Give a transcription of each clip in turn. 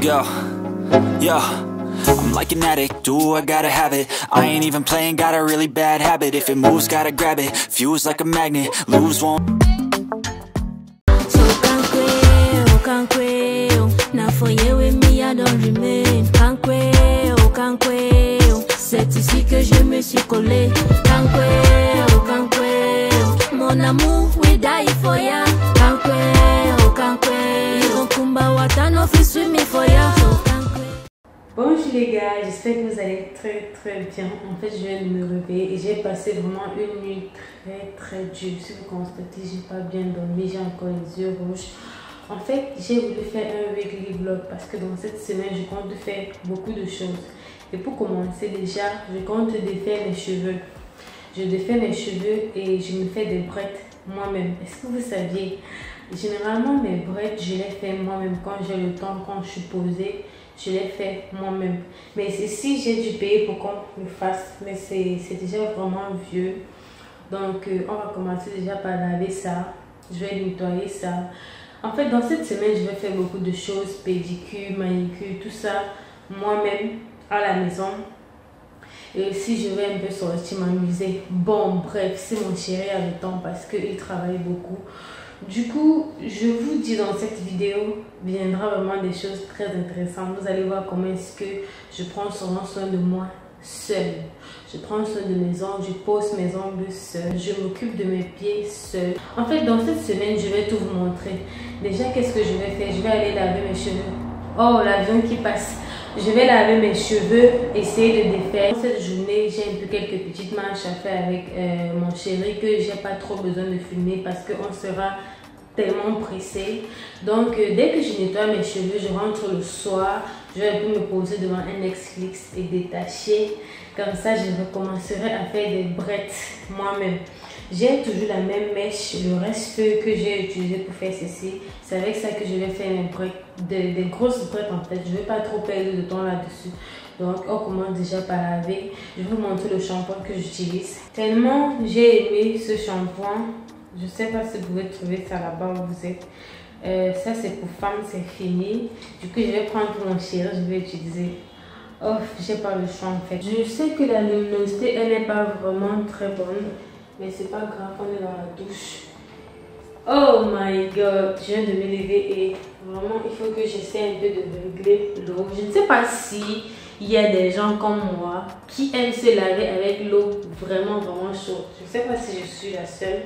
Yo, yo, I'm like an addict, do I gotta have it. I ain't even playing, got a really bad habit. If it moves, gotta grab it, fuse like a magnet, lose won't. So can't quail, now for you with me I don't remain. Can't quail, c'est ici que je me suis collé. Can't quail, mon amour, we die for ya. Can't quail, kumba watano fi swim for ya. Bonjour les gars, j'espère que vous allez très bien. En fait, je viens de me réveiller et j'ai passé vraiment une nuit très dure. Si vous constatez, j'ai pas bien dormi, j'ai encore les yeux rouges. En fait, j'ai voulu faire un weekly vlog parce que dans cette semaine, je compte faire beaucoup de choses. Et pour commencer déjà, je compte défaire mes cheveux. Je défais mes cheveux et je me fais des brettes moi-même. Est-ce que vous saviez? Généralement, mes brettes, je les fais moi-même quand j'ai le temps, quand je suis posée. Je l'ai fait moi-même. Mais si j'ai dû payer pour qu'on le fasse, mais c'est déjà vraiment vieux. Donc, on va commencer déjà par laver ça. Je vais nettoyer ça. En fait, dans cette semaine, je vais faire beaucoup de choses. Pédicure, manicure, tout ça. Moi-même, à la maison. Et aussi, je vais un peu sortir m'amuser. Bon, bref, c'est mon chéri à le temps parce qu'il travaille beaucoup. Du coup, je vous dis dans cette vidéo, viendra vraiment des choses très intéressantes. Vous allez voir comment est-ce que je prends souvent soin de moi seule. Je prends soin de mes ongles, je pose mes ongles seule, je m'occupe de mes pieds seule. En fait, dans cette semaine, je vais tout vous montrer. Déjà, qu'est-ce que je vais faire? Je vais aller laver mes cheveux. Oh, l'avion qui passe. Je vais laver mes cheveux, essayer de défaire. Cette journée, j'ai un peu quelques petites marches à faire avec mon chéri que j'ai pas trop besoin de filmer parce qu'on sera tellement pressé. Donc, dès que je nettoie mes cheveux, je rentre le soir. Je vais un peu me poser devant un Netflix et détacher. Comme ça, je recommencerai à faire des brettes moi-même. J'ai toujours la même mèche, le reste que j'ai utilisé pour faire ceci. C'est avec ça que je vais faire mes brettes, des grosses brettes en fait. Je ne vais pas trop perdre de temps là-dessus. Donc, on commence déjà par laver. Je vais vous montrer le shampoing que j'utilise. Tellement j'ai aimé ce shampoing. Je ne sais pas si vous pouvez trouver ça là-bas où vous êtes. Ça, c'est pour femmes, c'est fini. Du coup, je vais prendre pour mon chéri, je vais utiliser. Oh, j'ai pas le choix en fait. Je sais que la luminosité, elle n'est pas vraiment très bonne. Mais c'est pas grave, on est dans la douche. Oh my god, je viens de me lever et vraiment, il faut que j'essaie un peu de régler l'eau. Je ne sais pas si il y a des gens comme moi qui aiment se laver avec l'eau vraiment chaude. Je ne sais pas si je suis la seule.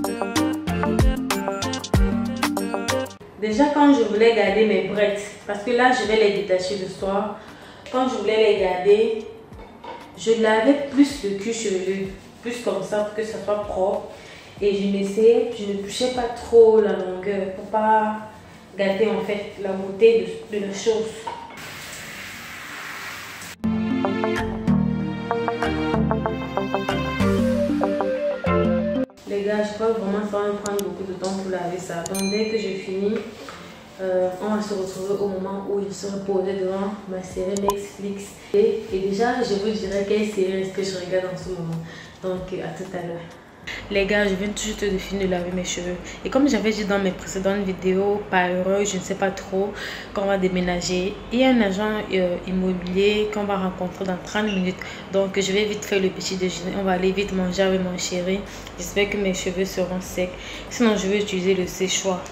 Déjà, quand je voulais garder mes brettes, parce que là, je vais les détacher le soir. Quand je voulais les garder, je lavais plus le cuir chevelu, plus comme ça pour que ça soit propre. Et je m'essayais, je ne touchais pas trop la longueur pour pas gâter en fait la beauté de la chose. Les gars, je crois vraiment ça va me prendre beaucoup de temps pour laver ça. Donc dès que j'ai fini, on va se retrouver au moment où je serai posée devant ma série Netflix. Et déjà, je vous dirai quelle série est-ce que je regarde en ce moment. Donc à tout à l'heure. Les gars, je viens tout juste de finir de laver mes cheveux. Et comme j'avais dit dans mes précédentes vidéos, par erreur, je ne sais pas trop, qu'on va déménager. Il y a un agent immobilier qu'on va rencontrer dans 30 minutes. Donc, je vais vite faire le petit déjeuner. On va aller vite manger avec mon chéri. J'espère que mes cheveux seront secs. Sinon, je vais utiliser le séchoir.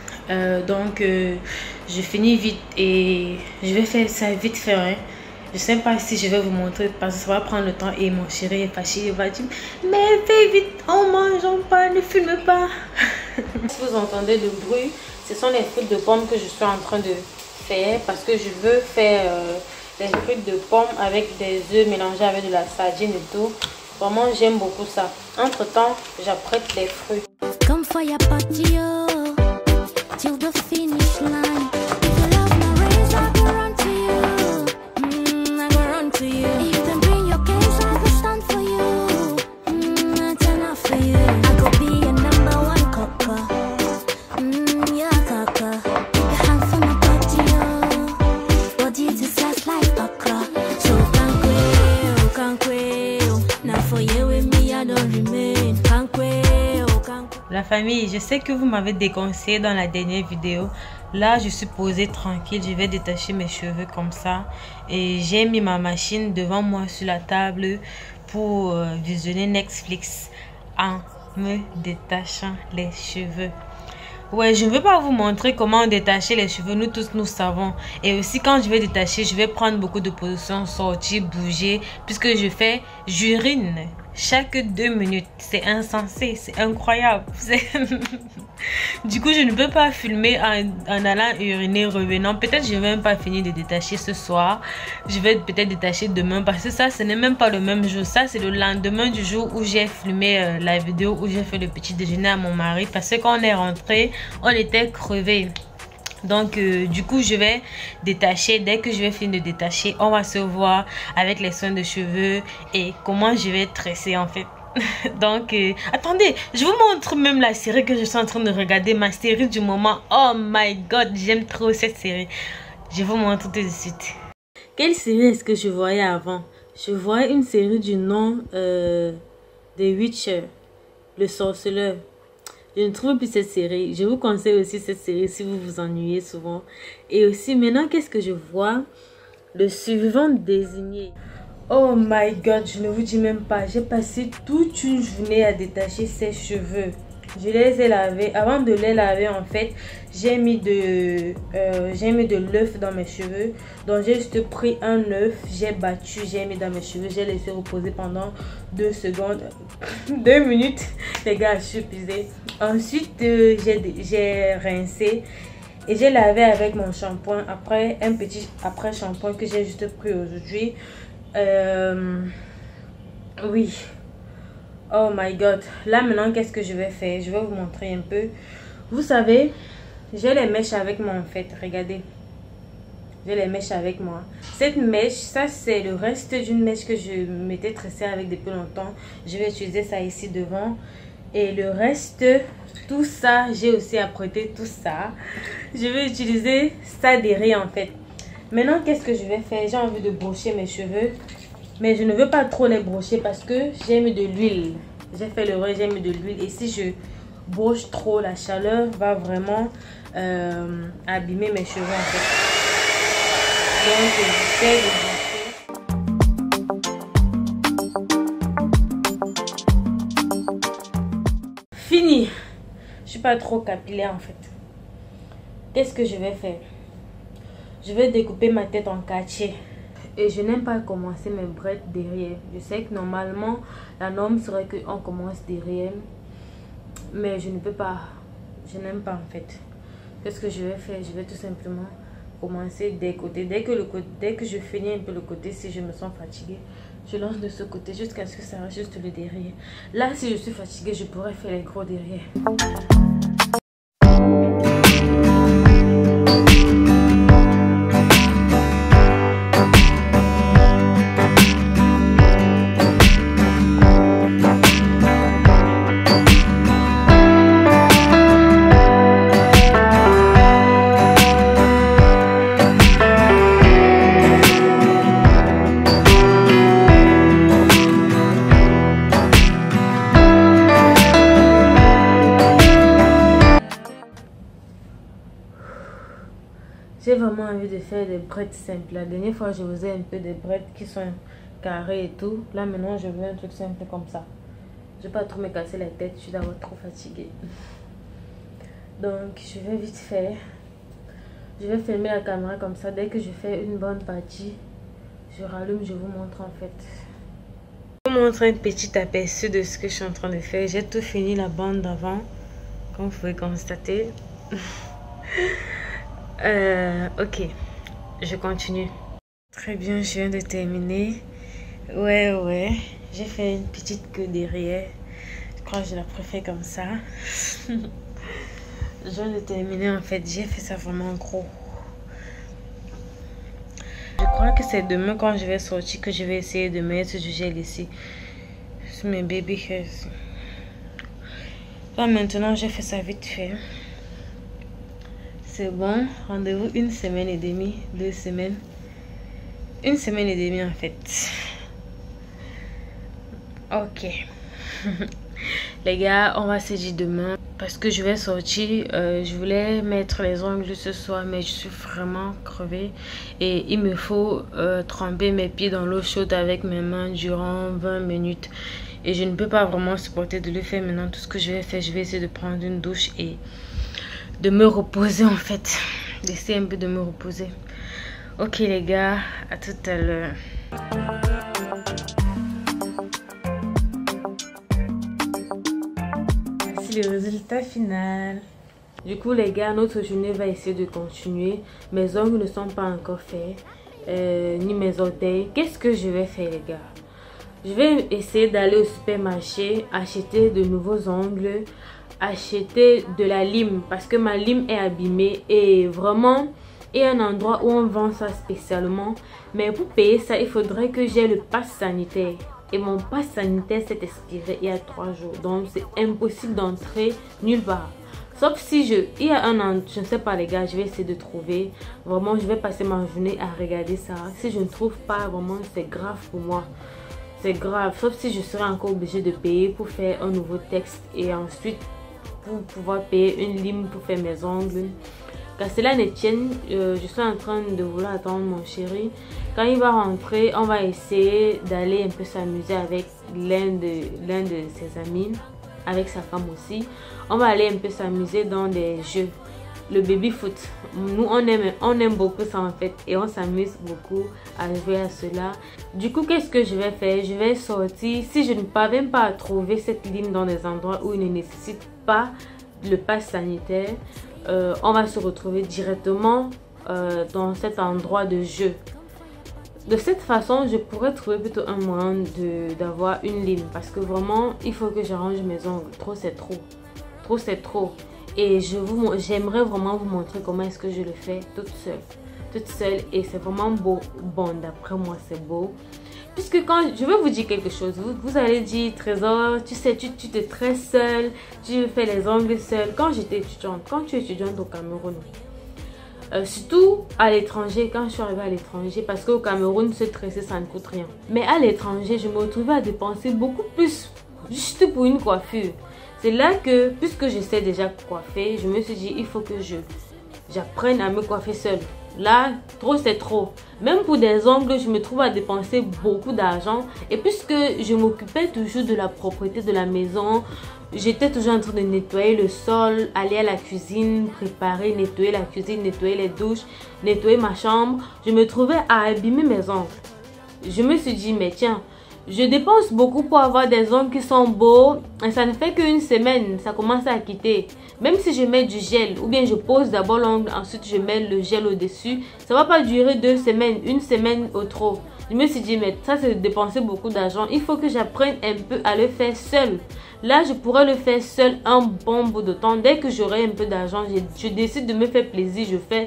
Je finis vite et je vais faire ça vite fait. Hein. Je ne sais pas si je vais vous montrer parce que ça va prendre le temps et mon chéri est fâché. Il va dire, mais fais vite, on mange, on parle, ne filme pas. Si vous entendez le bruit, ce sont les frites de pommes que je suis en train de faire parce que je veux faire des frites de pommes avec des œufs mélangés avec de la sardine et tout. Vraiment, j'aime beaucoup ça. Entre temps, j'apprête les fruits. Come for your party, till the finish line. If you love my race, I go run to you. I go run to you. You can bring your case, I go stand for you. I turn off for you. I go be your number one cocker. Yeah, cocker. Your hand for my body, body just last like okra. So can't quail. Now for you with me, I don't remain. Can't quail. La famille, je sais que vous m'avez déconseillé dans la dernière vidéo Là, je suis posée tranquille. Je vais détacher mes cheveux comme ça. Et j'ai mis ma machine devant moi sur la table pour visionner Netflix en me détachant les cheveux. Ouais, je ne veux pas vous montrer comment détacher les cheveux. Nous tous, nous savons. Et aussi, quand je vais détacher, je vais prendre beaucoup de positions, sortir, bouger. Puisque j'urine chaque 2 minutes. C'est insensé, c'est incroyable. Du coup, je ne peux pas filmer en allant uriner, revenant. Peut-être que je ne vais même pas finir de détacher ce soir. Je vais peut-être détacher demain. Parce que ça, ce n'est même pas le même jour. Ça, c'est le lendemain du jour où j'ai filmé la vidéo où j'ai fait le petit déjeuner à mon mari. Parce que quand on est rentré, on était crevés. Donc du coup je vais détacher. Dès que je vais finir de détacher, on va se voir avec les soins de cheveux et comment je vais tresser en fait. Donc attendez, je vous montre même la série que je suis en train de regarder, ma série du moment. Oh my god, j'aime trop cette série. Je vous montre tout de suite. Quelle série est-ce que je voyais avant? Je voyais une série du nom de Witcher, le sorceleur. Je ne trouve plus cette série. Je vous conseille aussi cette série si vous vous ennuyez souvent. Et aussi, maintenant, qu'est-ce que je vois? Le suivant désigné. Oh my god, je ne vous dis même pas. J'ai passé toute une journée à détacher ses cheveux. Je les ai lavés. Avant de les laver, en fait, j'ai mis de l'œuf dans mes cheveux. Donc, j'ai juste pris un œuf, j'ai battu, j'ai mis dans mes cheveux. J'ai laissé reposer pendant 2 secondes. 2 minutes. Les gars, je suis épuisée. Ensuite, j'ai rincé. Et j'ai lavé avec mon shampoing. Après, un petit après-shampoing que j'ai juste pris aujourd'hui. Oui. Oh my god. Là maintenant qu'est-ce que je vais faire? Je vais vous montrer un peu. Vous savez, j'ai les mèches avec moi en fait. Regardez. J'ai les mèches avec moi. Cette mèche, ça c'est le reste d'une mèche que je m'étais tressée avec depuis longtemps. Je vais utiliser ça ici devant. Et le reste, tout ça, j'ai aussi apprêté tout ça. Je vais utiliser ça derrière en fait. Maintenant qu'est-ce que je vais faire? J'ai envie de brocher mes cheveux. Mais je ne veux pas trop les brocher parce que j'ai mis de l'huile. J'ai fait le j'ai mis de l'huile. Et si je broche trop, la chaleur va vraiment abîmer mes cheveux en fait. Donc j'essaie de brocher. Fini. Je suis pas trop capillaire en fait. Qu'est-ce que je vais faire? Je vais découper ma tête en quartier. Et je n'aime pas commencer mes braids derrière. Je sais que normalement, la norme serait qu'on commence derrière. Mais je ne peux pas. Je n'aime pas en fait. Qu'est-ce que je vais faire? Je vais tout simplement commencer des côtés. Dès que je finis un peu le côté, si je me sens fatiguée, je lance de ce côté jusqu'à ce que ça reste juste le derrière. Là, si je suis fatiguée, je pourrais faire les gros derrière. J'ai vraiment envie de faire des braids simples. La dernière fois, je faisais un peu des braids qui sont carrés et tout. Là, maintenant, je veux un truc simple comme ça. Je ne vais pas trop me casser la tête. Je suis d'abord trop fatiguée. Donc, je vais vite faire. Je vais filmer la caméra comme ça. Dès que je fais une bonne partie, je rallume, je vous montre en fait. Je vous montre un petit aperçu de ce que je suis en train de faire. J'ai tout fini la bande d'avant, comme vous pouvez constater. Ok, je continue. Très bien, je viens de terminer. Ouais, j'ai fait une petite queue derrière. Je crois que je la préfère comme ça. Je viens de terminer en fait. J'ai fait ça vraiment gros. Je crois que c'est demain quand je vais sortir que je vais essayer de mettre du gel ici sur mes baby hairs. Là maintenant, j'ai fait ça vite fait. C'est bon, rendez-vous 1 semaine et demie, 2 semaines. 1 semaine et demie en fait. Ok. Les gars, on va se dire demain parce que je vais sortir. Je voulais mettre les ongles ce soir, mais je suis vraiment crevée. Et il me faut tremper mes pieds dans l'eau chaude avec mes mains durant 20 minutes. Et je ne peux pas vraiment supporter de le faire maintenant. Tout ce que je vais faire, je vais essayer de prendre une douche et de me reposer en fait. D'essayer un peu de me reposer. Ok les gars, à tout à l'heure. Le résultat final. Du coup les gars, notre journée va essayer de continuer. Mes ongles ne sont pas encore faits, ni mes orteils. Qu'est-ce que je vais faire les gars? Je vais essayer d'aller au supermarché, acheter de nouveaux ongles, acheter de la lime parce que ma lime est abîmée et vraiment il y a un endroit où on vend ça spécialement. Mais pour payer ça, il faudrait que j'ai le pass sanitaire. Et mon pass sanitaire s'est expiré il y a 3 jours. Donc c'est impossible d'entrer nulle part. Sauf si il y a un an, je ne sais pas les gars, je vais essayer de trouver. Vraiment, je vais passer ma journée à regarder ça. Si je ne trouve pas, vraiment, c'est grave pour moi. C'est grave. Sauf si je serai encore obligée de payer pour faire un nouveau texte. Et ensuite, pour pouvoir payer une lime pour faire mes ongles. Car cela ne tienne, je suis en train de vouloir attendre mon chéri. Quand il va rentrer, on va essayer d'aller un peu s'amuser avec l'un de ses amis, avec sa femme aussi. On va aller un peu s'amuser dans des jeux, le baby foot. Nous on aime beaucoup ça en fait et on s'amuse beaucoup à jouer à cela. Du coup, qu'est-ce que je vais faire? Je vais sortir. Si je ne parviens pas à trouver cette ligne dans des endroits où il ne nécessite pas le pass sanitaire, on va se retrouver directement dans cet endroit de jeu. De cette façon, je pourrais trouver plutôt un moyen d'avoir une lime parce que vraiment, il faut que j'arrange mes ongles. Trop, c'est trop. Trop, c'est trop. Et j'aimerais vraiment vous montrer comment est-ce que je le fais toute seule. Toute seule et c'est vraiment beau. Bon, d'après moi, c'est beau. Puisque quand je vais vous dire quelque chose, vous allez dire Trésor, tu sais, tu te tresses seule, tu fais les ongles seule. Quand j'étais étudiante, quand tu es étudiante au Cameroun, surtout à l'étranger, quand je suis arrivée à l'étranger, parce qu'au Cameroun, se tresser, ça ne coûte rien. Mais à l'étranger, je me retrouvais à dépenser beaucoup plus, juste pour une coiffure. C'est là que, puisque je sais déjà coiffer, je me suis dit, il faut que j'apprenne à me coiffer seule. Là, trop c'est trop. Même pour des ongles, je me trouve à dépenser beaucoup d'argent. Et puisque je m'occupais toujours de la propreté de la maison, j'étais toujours en train de nettoyer le sol, aller à la cuisine, préparer, nettoyer la cuisine, nettoyer les douches, nettoyer ma chambre. Je me trouvais à abîmer mes ongles. Je me suis dit, mais tiens, je dépense beaucoup pour avoir des ongles qui sont beaux et ça ne fait qu'une semaine, ça commence à quitter. Même si je mets du gel ou bien je pose d'abord l'ongle, ensuite je mets le gel au-dessus, ça va pas durer 2 semaines, une semaine au trop. Je me suis dit, mais ça c'est dépenser beaucoup d'argent, il faut que j'apprenne un peu à le faire seul. Là, je pourrais le faire seul un bon bout de temps. Dès que j'aurai un peu d'argent, je décide de me faire plaisir,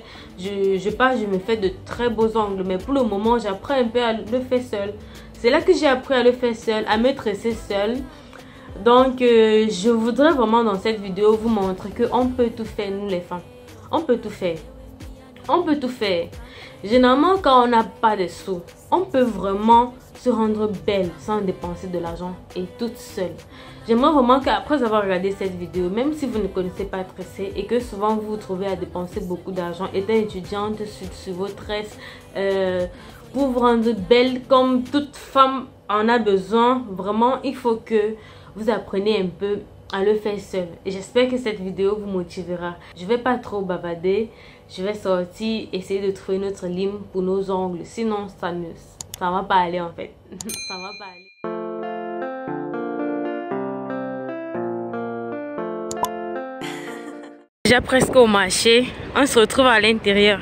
je me fais de très beaux ongles. Mais pour le moment, j'apprends un peu à le faire seul. C'est là que j'ai appris à le faire seul, à me tresser seul. Donc, je voudrais vraiment dans cette vidéo vous montrer qu'on peut tout faire, nous les femmes. On peut tout faire. On peut tout faire. Généralement, quand on n'a pas de sous, on peut vraiment se rendre belle sans dépenser de l'argent et toute seule. J'aimerais vraiment qu'après avoir regardé cette vidéo, même si vous ne connaissez pas tresser et que souvent vous vous trouvez à dépenser beaucoup d'argent étant étudiante sur vos tresses, pour vous rendre belle comme toute femme en a besoin, vraiment il faut que vous appreniez un peu à le faire seul. Et j'espère que cette vidéo vous motivera. Je vais pas trop bavarder, je vais sortir, essayer de trouver notre lime pour nos ongles. Sinon ça va pas aller en fait. Ça va pas aller. Déjà presque au marché, on se retrouve à l'intérieur.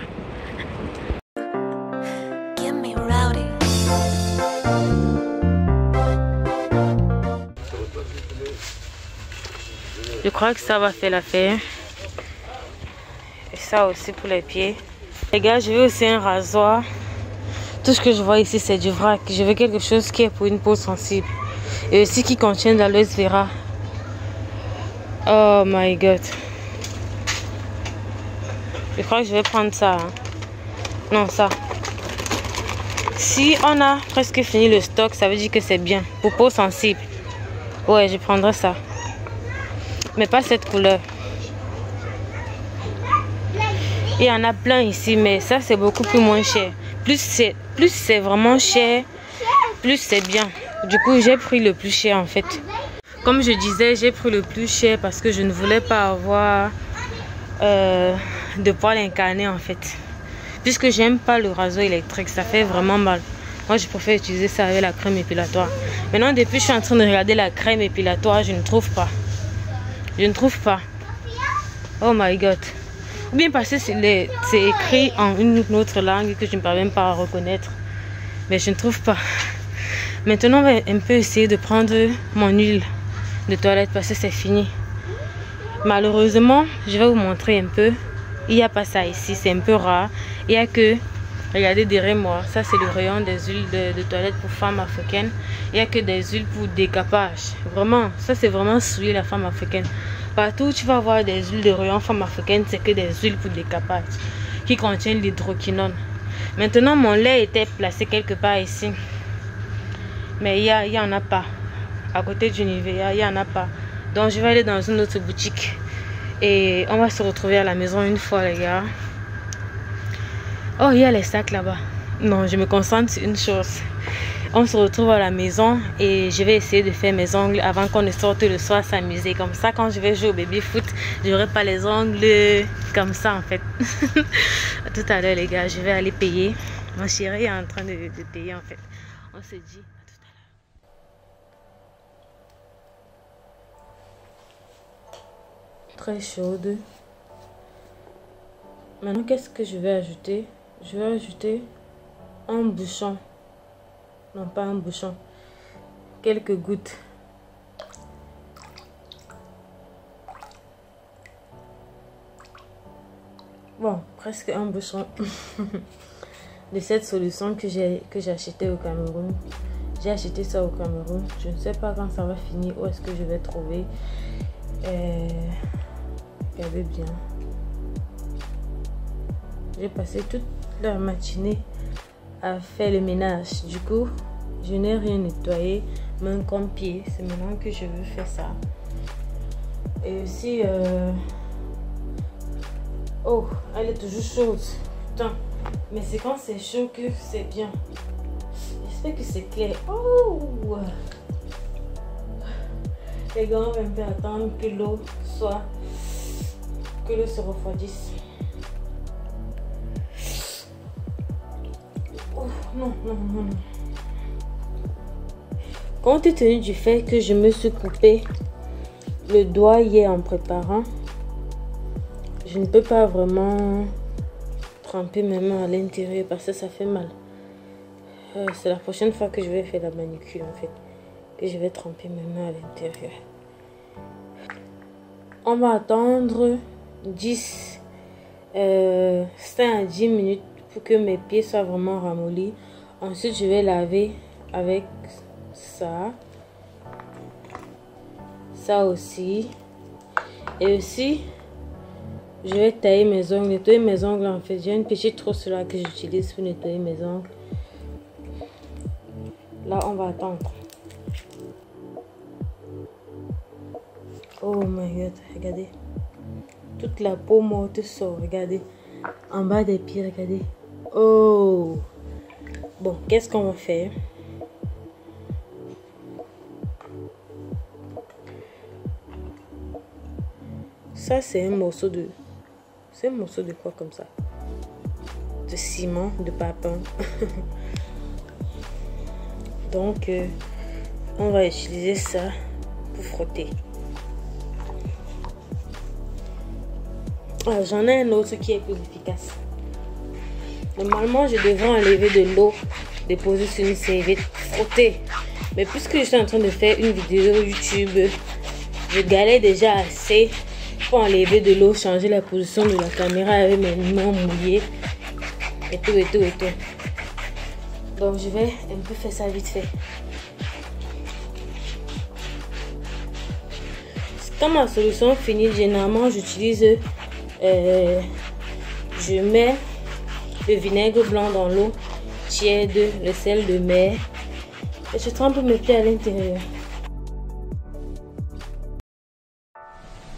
Je crois que ça va faire l'affaire. Et ça aussi pour les pieds. Les gars, je veux aussi un rasoir. Tout ce que je vois ici, c'est du vrac. Je veux quelque chose qui est pour une peau sensible. Et aussi qui contient de l'aloe vera. Oh my god. Je crois que je vais prendre ça. Hein. Non, ça. Si on a presque fini le stock, ça veut dire que c'est bien. Pour peau sensible. Ouais, je prendrai ça. mais pas cette couleur. Il y en a plein ici, mais ça c'est beaucoup plus moins cher. Plus c'est vraiment cher, plus c'est bien. Du coup, j'ai pris le plus cher en fait. Comme je disais, j'ai pris le plus cher parce que je ne voulais pas avoir de poils incarnés en fait. Puisque j'aime pas le rasoir électrique, ça fait vraiment mal. Moi, je préfère utiliser ça avec la crème épilatoire. Maintenant, depuis que je suis en train de regarder la crème épilatoire, je ne trouve pas. Je ne trouve pas. Oh my god. Ou bien parce que c'est écrit en une autre langue que je ne parviens pas à reconnaître. Mais je ne trouve pas. Maintenant, on va un peu essayer de prendre mon huile de toilette parce que c'est fini. Malheureusement, je vais vous montrer un peu. Il n'y a pas ça ici, c'est un peu rare. Il n'y a que, regardez derrière moi, ça c'est le rayon des huiles de toilette pour femmes africaines. Il n'y a que des huiles pour décapage. Vraiment, ça c'est vraiment souiller la femme africaine. Partout où tu vas avoir des huiles de rayon femme africaine, c'est que des huiles pour décapage qui contiennent l'hydroquinone. Maintenant, mon lait était placé quelque part ici. Mais il n'y en a pas. À côté du Nivea, il n'y en a pas. Donc je vais aller dans une autre boutique. Et on va se retrouver à la maison une fois, les gars. Oh, il y a les sacs là-bas. Non, je me concentre sur une chose. On se retrouve à la maison et je vais essayer de faire mes ongles avant qu'on ne sorte le soir s'amuser. Comme ça, quand je vais jouer au baby foot, je n'aurai pas les ongles comme ça en fait. À tout à l'heure, les gars, je vais aller payer. Ma chérie est en train de payer en fait. On se dit à tout à l'heure. Très chaude. Maintenant, qu'est-ce que je vais ajouter? Je vais ajouter un bouchon. Non, pas un bouchon. Quelques gouttes. Bon, presque un bouchon de cette solution que j'ai acheté au Cameroun. J'ai acheté ça au Cameroun. Je ne sais pas quand ça va finir. Où est-ce que je vais trouver. Regardez bien. J'ai passé toute la matinée à faire le ménage. Du coup, je n'ai rien nettoyé, main comme pied. C'est maintenant que je veux faire ça. Et aussi, oh, elle est toujours chaude. Putain, mais c'est quand c'est chaud que c'est bien. J'espère que c'est clair. Oh, les gars, on va un peu attendre que l'eau soit, que l'eau se refroidisse. Non. Compte tenu du fait que je me suis coupé le doigt hier en préparant, je ne peux pas vraiment tremper mes mains à l'intérieur parce que ça fait mal. C'est la prochaine fois que je vais faire la manicure en fait, que je vais tremper mes mains à l'intérieur. On va attendre 5 à 10 minutes pour que mes pieds soient vraiment ramollis. Ensuite, je vais laver avec ça. Ça aussi. Et aussi, je vais tailler mes ongles. Nettoyer mes ongles en fait. J'ai une petite trousse là que j'utilise pour nettoyer mes ongles. Là, on va attendre. Oh my god, regardez. Toute la peau morte sort, regardez. En bas des pieds, regardez. Oh. Bon, qu'est-ce qu'on va faire? Ça, c'est un morceau de... C'est un morceau de quoi comme ça? De ciment, de papin. Donc, on va utiliser ça pour frotter. Ah, j'en ai un autre qui est plus efficace. Normalement, je devrais enlever de l'eau, déposer sur une serviette, frotter. Mais puisque je suis en train de faire une vidéo YouTube, je galère déjà assez pour enlever de l'eau, changer la position de la caméra avec mes mains mouillées. Et tout. Donc, je vais un peu faire ça vite fait. Quand ma solution finit, généralement, j'utilise... je mets le vinaigre blanc dans l'eau tiède, le sel de mer et je trempe mes pieds à l'intérieur.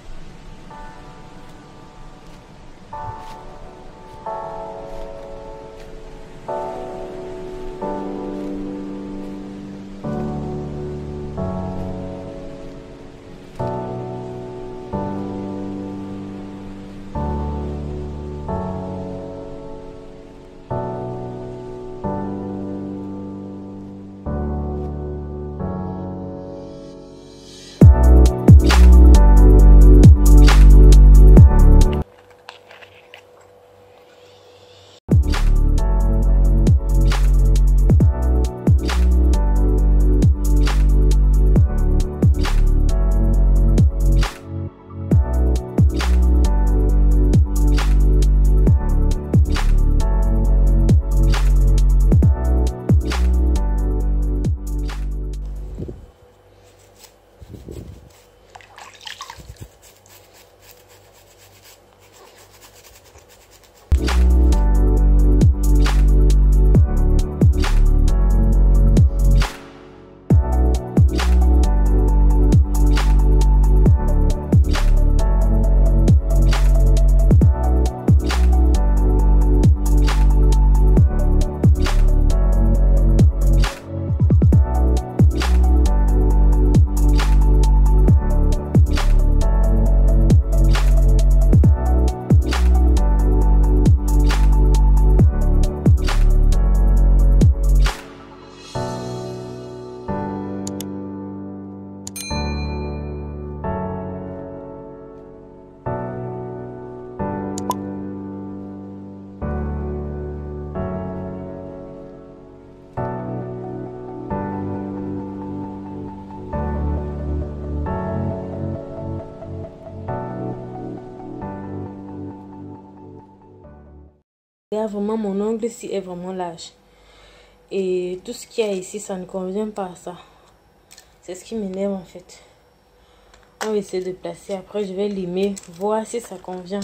Là, vraiment, mon ongle-ci est vraiment large. Et tout ce qu'il y a ici, ça ne convient pas à ça. C'est ce qui m'énerve en fait. On va essayer de placer. Après, je vais limer, voir si ça convient.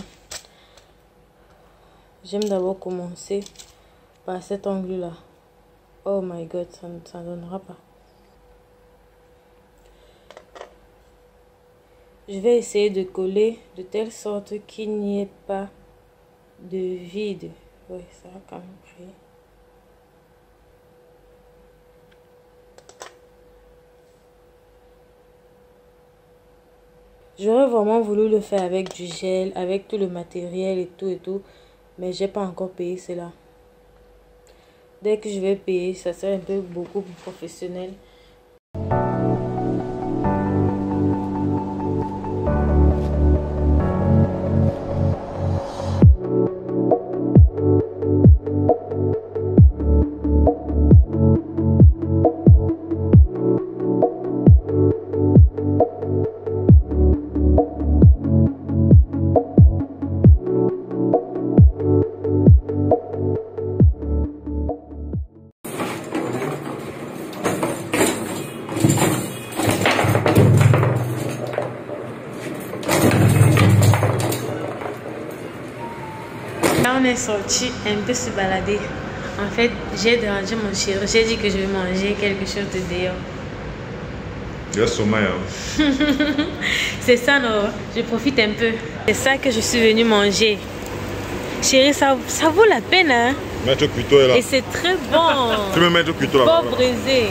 J'aime d'abord commencer par cet angle-là. Oh my god, ça ne donnera pas. Je vais essayer de coller de telle sorte qu'il n'y ait pas de vide. Oui, ça va quand même créer. J'aurais vraiment voulu le faire avec du gel, avec tout le matériel et tout. Mais j'ai pas encore payé cela. Dès que je vais payer, ça sera un peu beaucoup plus professionnel. Là, on est sorti un peu se balader. En fait, j'ai dérangé mon chéri. J'ai dit que je vais manger quelque chose de dehors. Il y a sommeil. Hein. C'est ça, non? Je profite un peu. C'est ça que je suis venue manger. Chérie, ça vaut la peine, hein? Mettre au couteau est là. Et c'est très bon. Tu peux mettre au couteau là. Pas brisé.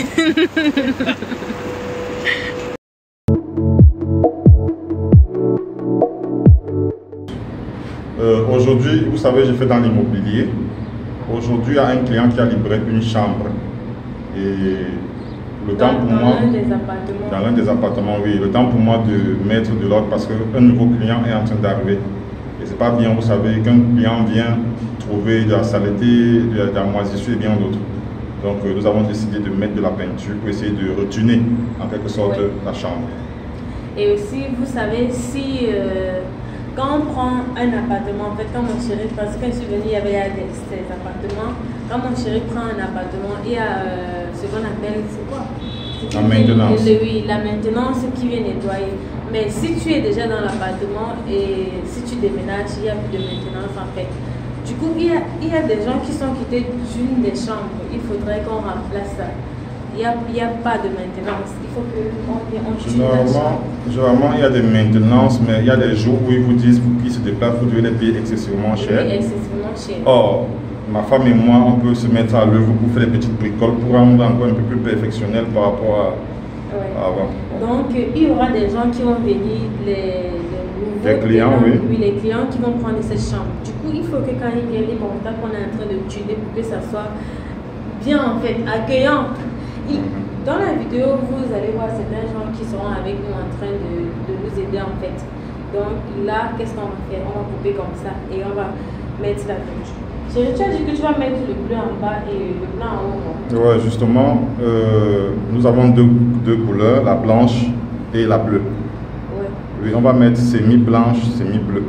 Aujourd'hui, vous savez, j'ai fait dans l'immobilier. Aujourd'hui, il y a un client qui a livré une chambre. Et le temps pour moi... Dans l'un des appartements, oui. Le temps pour moi de mettre de l'ordre parce qu'un nouveau client est en train d'arriver. Et c'est pas bien, vous savez, qu'un client vient trouver de la saleté, de la moisissure et bien d'autres. Donc, nous avons décidé de mettre de la peinture pour essayer de retourner en quelque sorte la chambre. Et aussi, vous savez, si... quand on prend un appartement, en fait, quand mon chéri, parce que je suis venue, il y avait des appartements. Quand mon chéri prend un appartement, il y a ce qu'on appelle, c'est quoi? La maintenance. Oui, la maintenance qui vient nettoyer. Mais si tu es déjà dans l'appartement et si tu déménages, il n'y a plus de maintenance en fait. Du coup, il y a des gens qui sont quittés d'une des chambres. Il faudrait qu'on remplace ça. Il n'y a pas de maintenance. Il faut qu'on change la chambre. Généralement, il y a des maintenances, mais il y a des jours où ils vous disent qu'ils se déplacent, vous devez les payer excessivement cher. Oui, excessivement cher. Or, ma femme et moi, on peut se mettre à l'œuvre pour faire des petites bricoles pour rendre encore un peu plus perfectionnel par rapport à avant. Donc, il y aura des gens qui vont venir, les clients, oui, les clients qui vont prendre cette chambre. Du coup, il faut que quand ils viennent, ils constatent qu'on est en train de tuner pour que ça soit bien en fait, accueillant. Dans la vidéo, vous allez voir certains gens qui seront avec nous en train de nous aider en fait. Donc là, qu'est-ce qu'on va faire? On va couper comme ça et on va mettre la peinture. Chérie, tu as dit que tu vas mettre le bleu en bas et le blanc en haut. Ouais, justement, nous avons deux couleurs, la blanche et la bleue. Ouais. Oui, on va mettre semi-blanche, semi-bleu.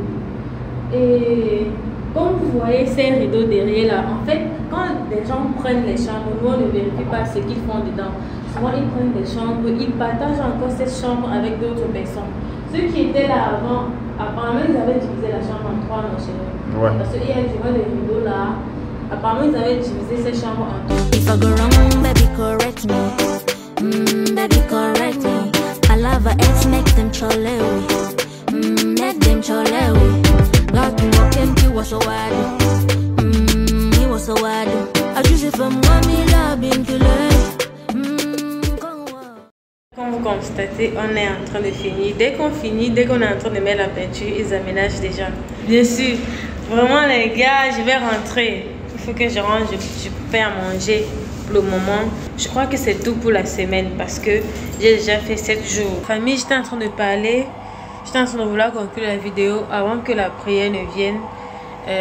Et comme vous voyez ces rideaux derrière là, en fait, quand des gens prennent les chambres, nous on ne vérifie pas ce qu'ils font dedans. Souvent ils prennent des chambres, ils partagent encore cette chambre avec d'autres personnes. Ceux qui étaient là avant, apparemment ils avaient divisé la chambre en trois, non chérie? Ouais. Parce qu'il y a du les rideaux là, apparemment ils avaient divisé cette chambre en trois. If I go wrong, baby, correct me. Baby, correct me. I love her ex, make them cholewi. Make them cholewi. Like you walk him, he was so wide. He was so wide. I choose it from one me loving to Comme vous constatez, on est en train de finir. Dès qu'on finit, dès qu'on est en train de mettre la peinture, ils aménagent déjà. Bien sûr, vraiment les gars, je vais rentrer. Il faut que je rentre, je fais à manger pour le moment. Je crois que c'est tout pour la semaine parce que j'ai déjà fait 7 jours. Famille, j'étais en train de parler. J'étais en train de vouloir conclure la vidéo avant que la prière ne vienne.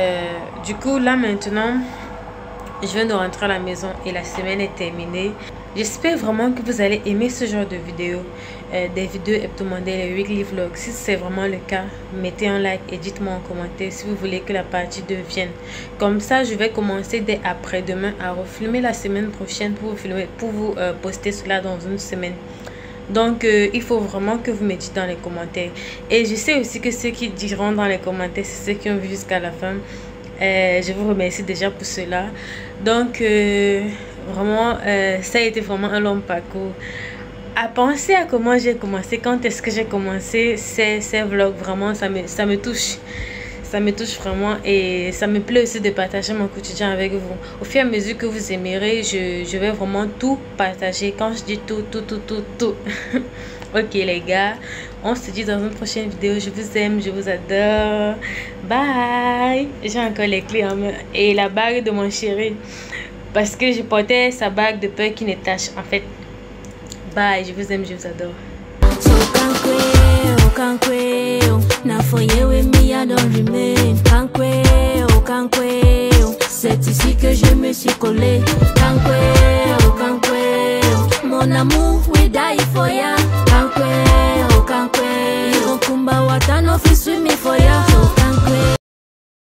Du coup, là maintenant, je viens de rentrer à la maison et la semaine est terminée. J'espère vraiment que vous allez aimer ce genre de vidéos, des vidéos hebdomadaires, les weekly vlogs. Si c'est vraiment le cas, mettez un like et dites-moi en commentaire si vous voulez que la partie 2 vienne. Comme ça, je vais commencer dès après-demain à refilmer la semaine prochaine pour vous poster cela dans une semaine. Donc, il faut vraiment que vous me dites dans les commentaires. Et je sais aussi que ceux qui diront dans les commentaires, c'est ceux qui ont vu jusqu'à la fin. Je vous remercie déjà pour cela. Donc, vraiment, ça a été vraiment un long parcours. À penser à comment j'ai commencé, quand est-ce que j'ai commencé ces vlogs, vraiment, ça me touche. Ça me touche vraiment et ça me plaît aussi de partager mon quotidien avec vous. Au fur et à mesure que vous aimerez, je vais vraiment tout partager. Quand je dis tout. Ok les gars, on se dit dans une prochaine vidéo. Je vous aime, je vous adore. Bye. J'ai encore les clés en main et la bague de mon chéri. Parce que je portais sa bague de peur qu'il ne tâche. En fait, bye, je vous aime, je vous adore. C'est ici que je me suis collé. Mon amour.